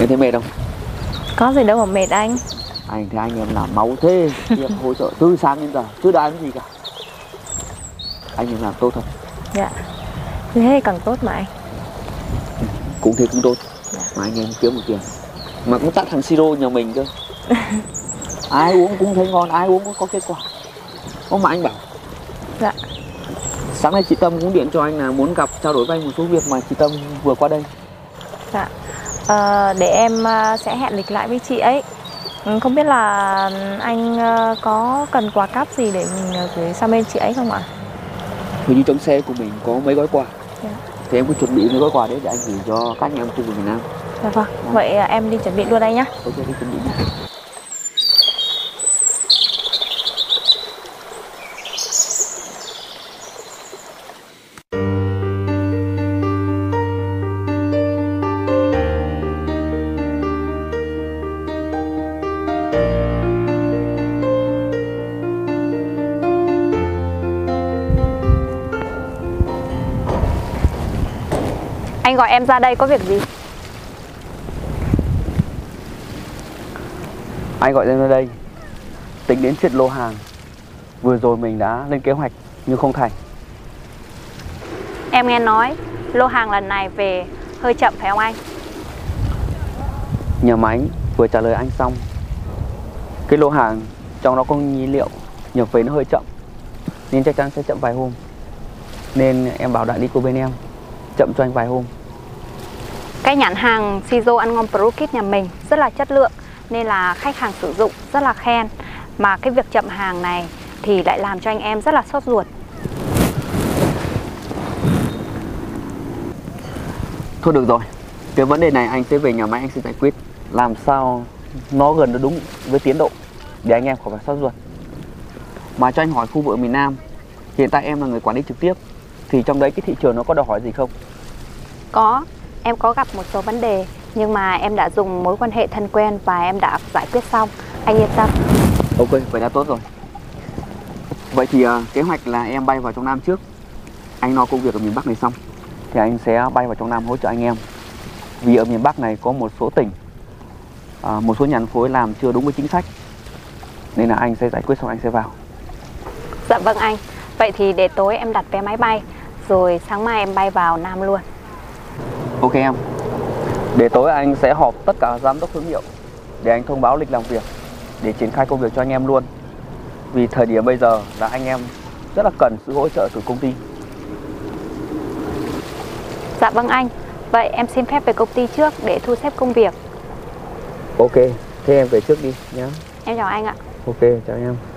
Em thấy mệt không? Có gì đâu mà mệt anh. Anh thấy anh em làm máu thế, việc hỗ trợ từ sáng đến giờ chưa đái cái gì cả. Anh em làm tốt thôi. Dạ. Thế càng tốt mà anh. Cũng thế cũng tốt. Dạ. Mà anh em kiếm một tiền. Mà cũng tắt thằng siro nhà mình cơ. Ai uống cũng thấy ngon, ai uống cũng có kết quả. Có mà anh bảo. Dạ. Sáng nay chị Tâm cũng điện cho anh là muốn gặp trao đổi với anh một số việc mà chị Tâm vừa qua đây. Dạ. Để em sẽ hẹn lịch lại với chị ấy. Không biết là anh có cần quà cáp gì để mình gửi sang bên chị ấy không ạ? Hình như trong xe của mình có mấy gói quà. Dạ. Thì em cứ chuẩn bị mấy gói quà đấy để anh gửi cho các anh em khu vực miền Nam. Dạ vâng. Vậy em đi chuẩn bị luôn đây nhá. Ok, đi chuẩn bị nhé. Anh gọi em ra đây có việc gì? Anh gọi em ra đây tính đến chuyện lô hàng. Vừa rồi mình đã lên kế hoạch nhưng không thành. Em nghe nói lô hàng lần này về hơi chậm phải không anh? Nhà máy vừa trả lời anh xong. Cái lô hàng trong đó có nhiên liệu nhập về nó hơi chậm, nên chắc chắn sẽ chậm vài hôm. Nên em bảo đại lý của bên em chậm cho anh vài hôm. Cái nhãn hàng Shizo ăn ngon Pro Kit nhà mình rất là chất lượng, nên là khách hàng sử dụng rất là khen. Mà cái việc chậm hàng này thì lại làm cho anh em rất là sốt ruột. Thôi được rồi, cái vấn đề này anh sẽ về nhà máy anh sẽ giải quyết. Làm sao nó gần nó đúng với tiến độ để anh em khỏi phải sốt ruột. Mà cho anh hỏi khu vực miền Nam, hiện tại em là người quản lý trực tiếp, thì trong đấy cái thị trường nó có đòi hỏi gì không? Có, em có gặp một số vấn đề, nhưng mà em đã dùng mối quan hệ thân quen và em đã giải quyết xong. Anh yên tâm. Ok, vậy đã tốt rồi. Vậy thì kế hoạch là em bay vào trong Nam trước. Anh lo công việc ở miền Bắc này xong thì anh sẽ bay vào trong Nam hỗ trợ anh em. Vì ở miền Bắc này có một số tỉnh, một số nhà phân phối làm chưa đúng với chính sách, nên là anh sẽ giải quyết xong anh sẽ vào. Dạ vâng anh. Vậy thì để tối em đặt vé máy bay, rồi sáng mai em bay vào Nam luôn. Ok em. Để tối anh sẽ họp tất cả giám đốc thương hiệu để anh thông báo lịch làm việc, để triển khai công việc cho anh em luôn. Vì thời điểm bây giờ là anh em rất là cần sự hỗ trợ từ công ty. Dạ vâng anh. Vậy em xin phép về công ty trước để thu xếp công việc. Ok, thế em về trước đi nhé. Em chào anh ạ. Ok, chào em.